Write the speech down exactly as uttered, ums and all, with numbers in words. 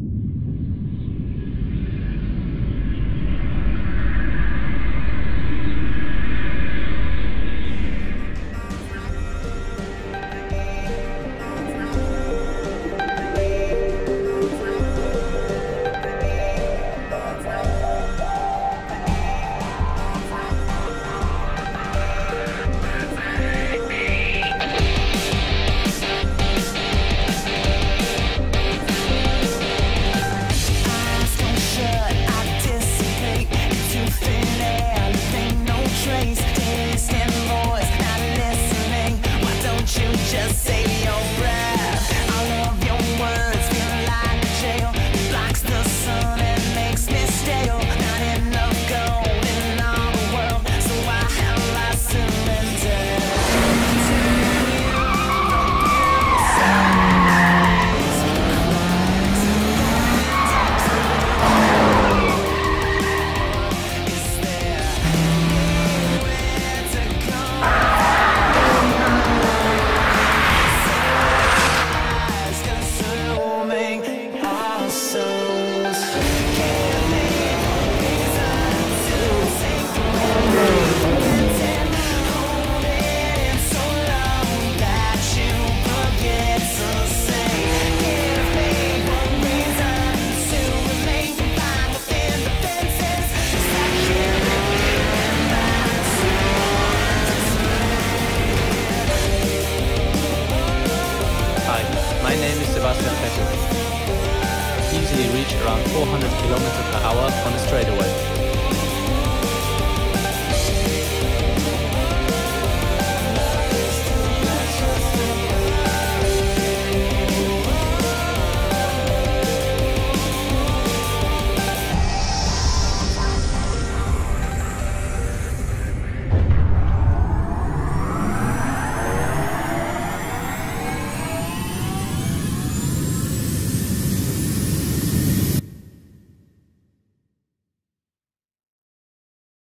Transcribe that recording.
Just say your breath. I love your words, feel like jail. It blocks the sun and makes me stale. Not enough gold in all the world, so why have I surrendered to you? Is there anywhere to go? My name is Sebastian Vettel. Easily reach around four hundred kilometers per hour on a straightaway.